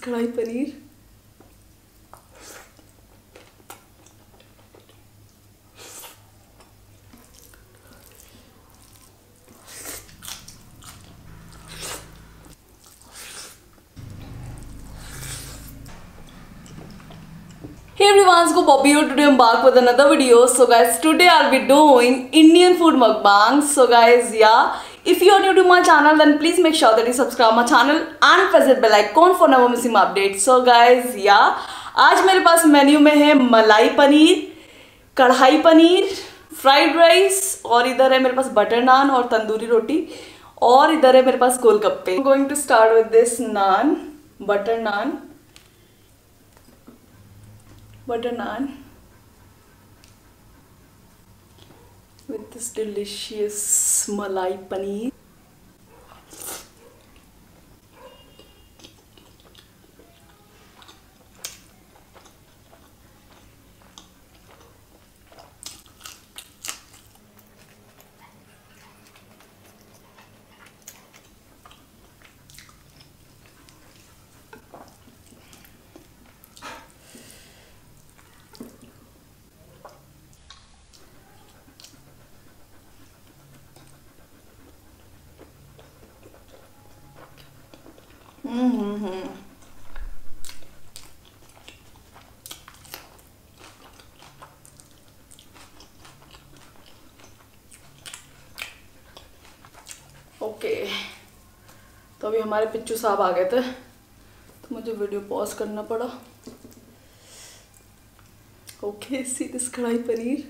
कढ़ाई paneer. Hey everyone, it's Bobby here. Today I'm back with another video. So guys, today I'll be doing Indian food mukbang. So guys, yeah, if you are new to my channel, then please make sure that you subscribe my channel and press the bell icon for never missing my updates. So guys, yeah, आज मेरे पास menu में है मलाई पनीर, कढ़ाई paneer, fried rice और इधर है मेरे पास बटर नान और तंदूरी रोटी और इधर है मेरे पास golgappe. I'm going to start with this naan, butter naan with this delicious malai paneer. Okay, तो अभी हमारे पिच्चू साहब आ गए थे तो मुझे वीडियो पॉज करना पड़ा। ओके, सी दिस कढ़ाई पनीर।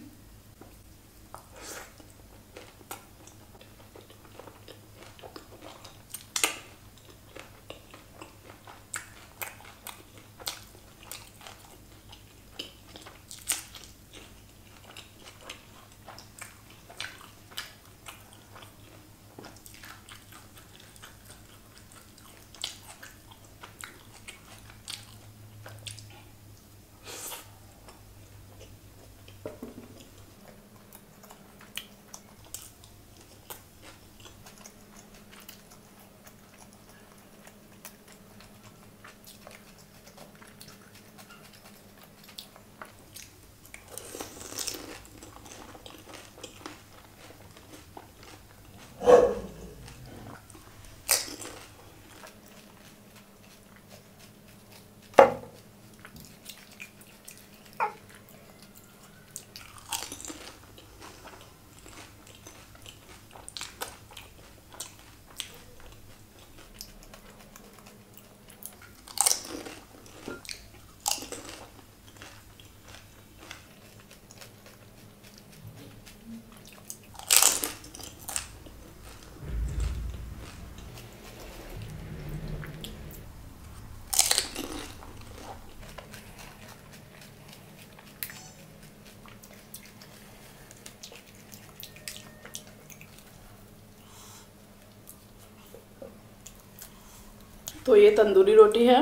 तो ये तंदूरी रोटी है।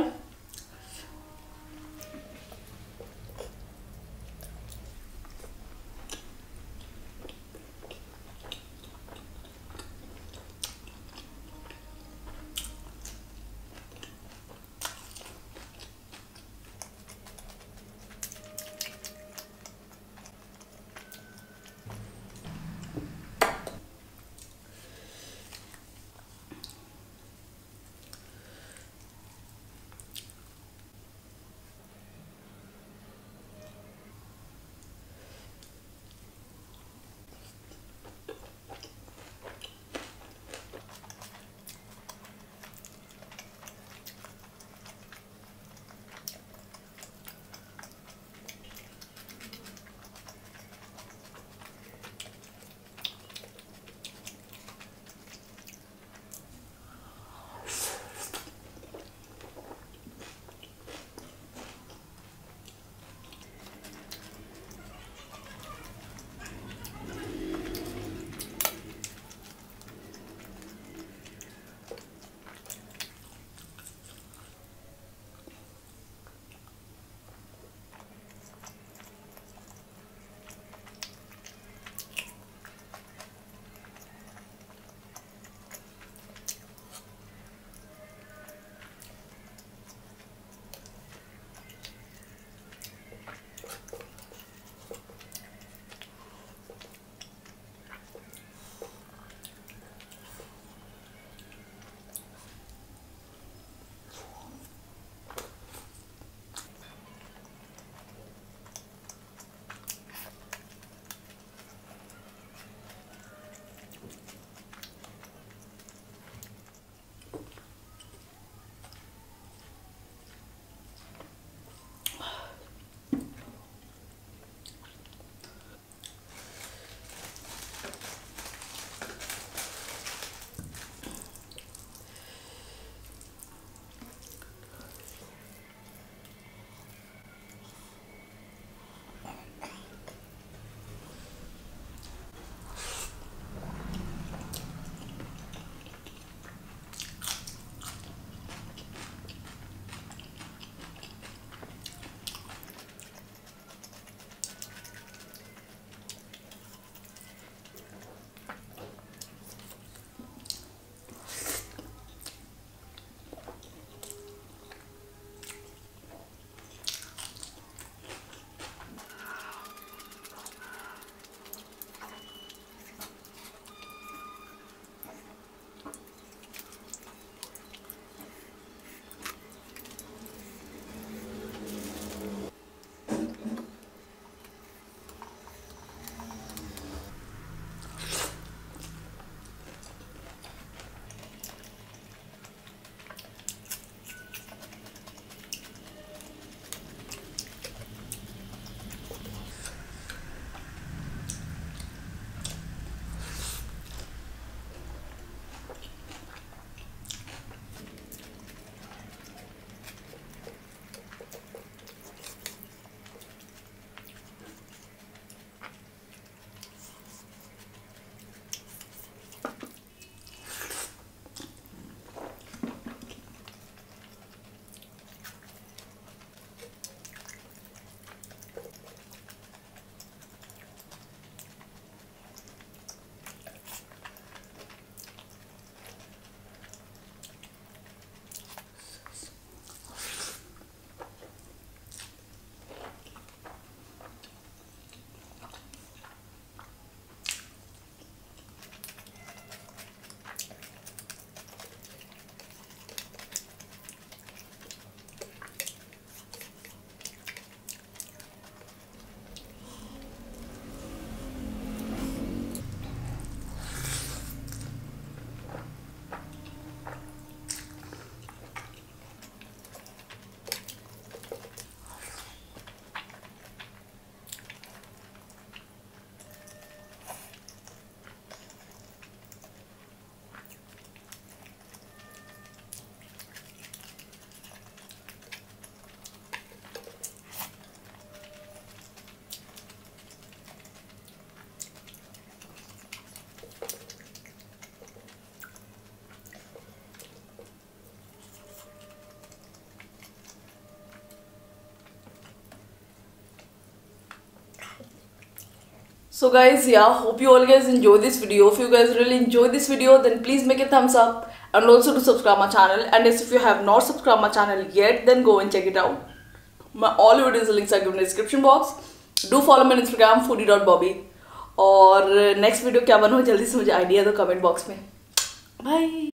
So guys, yeah, hope you all guys enjoy this video. If you guys really enjoy this video, then please make a thumbs up and also to subscribe my channel. And if you have not subscribed my channel yet, then go and check it out. My all videos links are given in the description box. Do follow me on Instagram foodie.bobby. और next video क्या बनो जल्दी से मुझे idea दो comment box में. Bye.